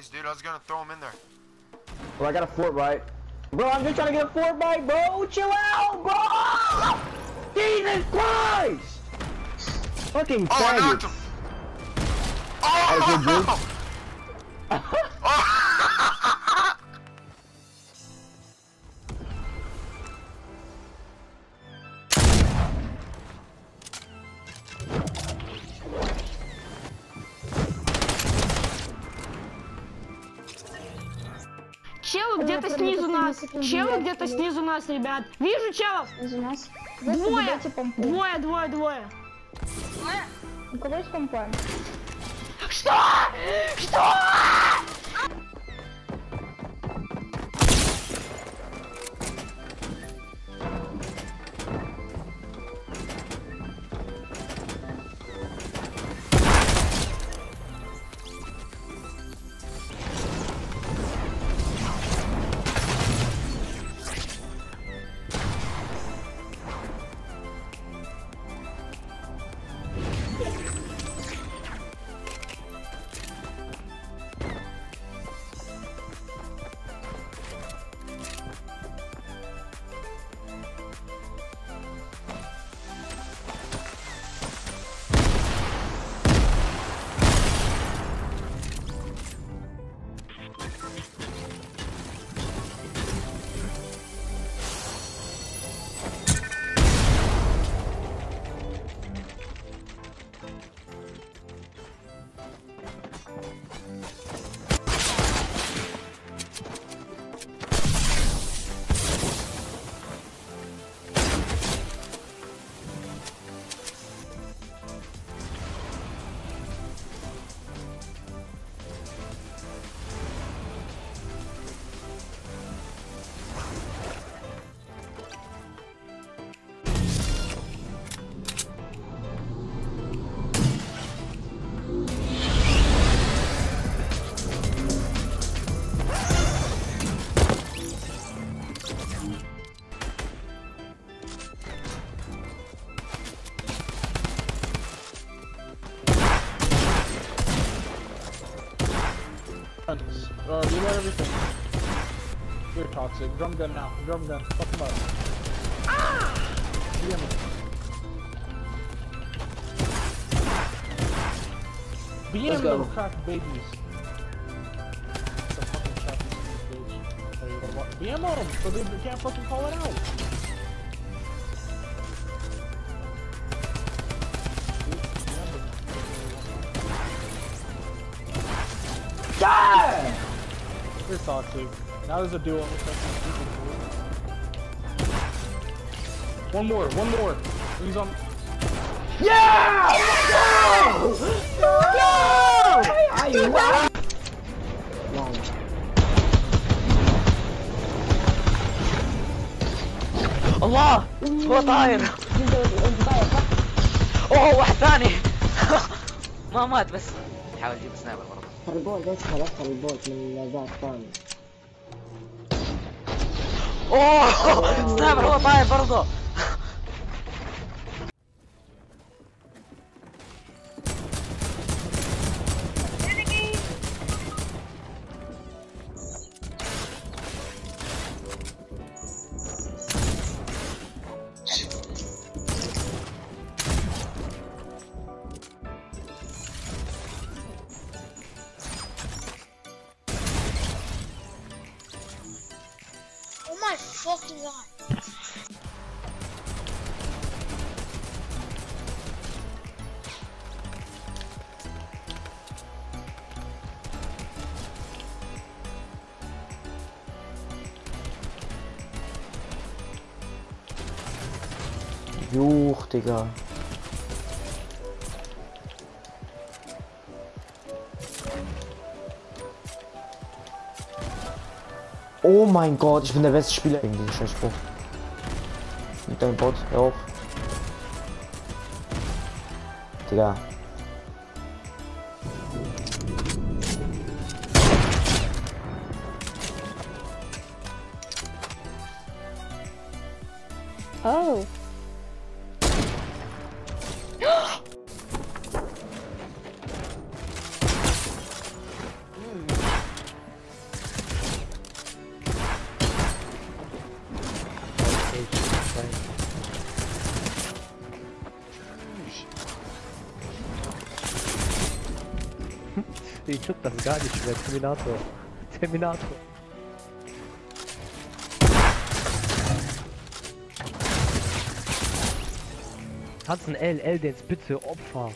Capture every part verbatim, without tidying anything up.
Nice, dude. I was gonna throw him in there. Bro, I got a fort bite. Bro, I'm just trying to get a fort bite, bro. Chill out, bro. Jesus Christ! Fucking Oh, I knocked him. Oh! Челы где-то снизу нас. Челы где-то снизу нас, ребят. Вижу челов. Снизу нас. Двое. Двое, двое, двое. У кого есть помпа? Что? Что? Uh, reload everything. You're toxic. Drum gun now. Drum gun. Fuck him up. Ah! B M him. B M little crack babies. It's a fucking trap bitch. B M them so they can't fucking call it out. Yeah! You're toxic. Now there's a duo. One more, one more. He's on. Yeah! Go! Go! Are you what? الله هو طاير. اوه واحد ثاني. ما مات بس حاول اجيب سنايبر برضه. البوت ليش خلصت البوت من ذا الثاني؟ اوه سنايبر هو طاير برضه. Oh my fucking god. Juch, Digga. Oh mein Gott, ich bin der beste Spieler gegen diesen Scheißspruch. Mit deinem Bot, hör auf. Digga. Oh. Ich guck das gar nicht mehr. Terminator. Terminator. Tanzen L, L, jetzt bitte Opfer.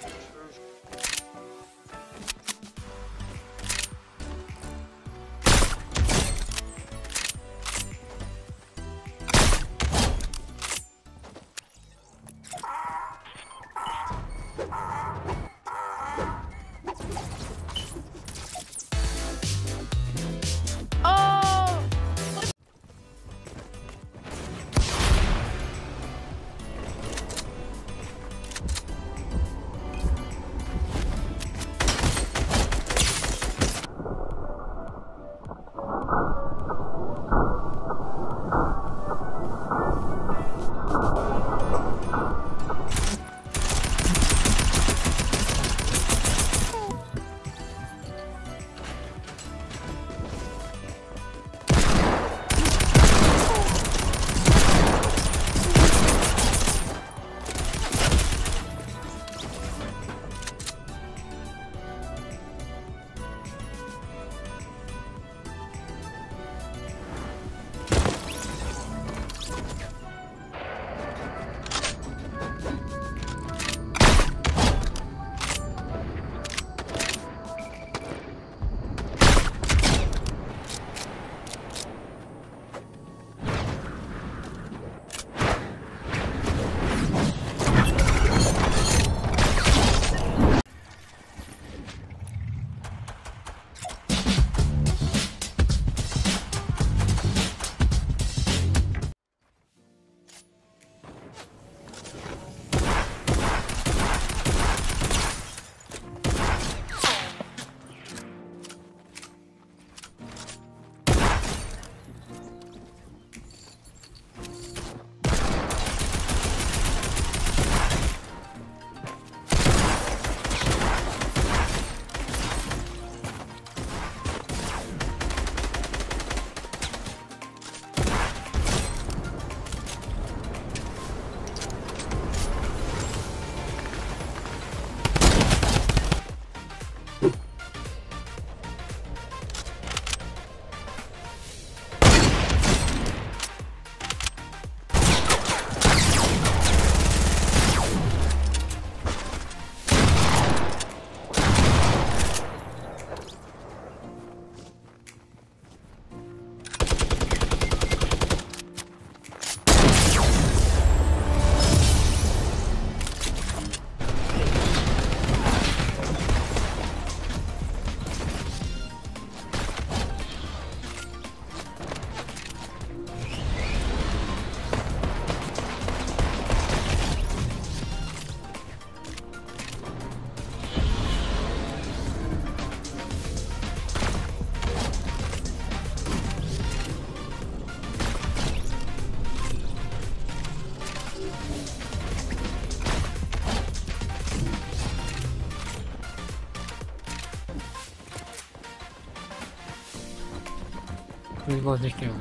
Ich weiß nicht genau.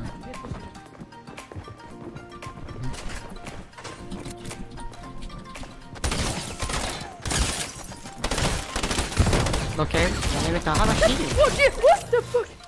Okay, dann nehme ich da Hanashi. What the fuck?